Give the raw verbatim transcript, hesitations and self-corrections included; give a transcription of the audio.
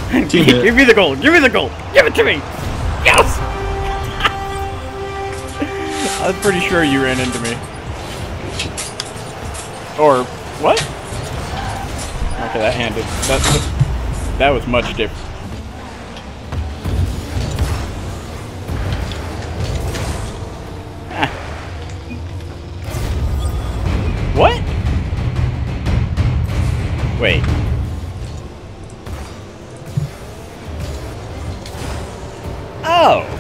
Give me the gold! Give me the gold! Give it to me! Yes! I was pretty sure you ran into me. Or what? Okay, that handed. That that was much different. Ah. What? Wait. Oh.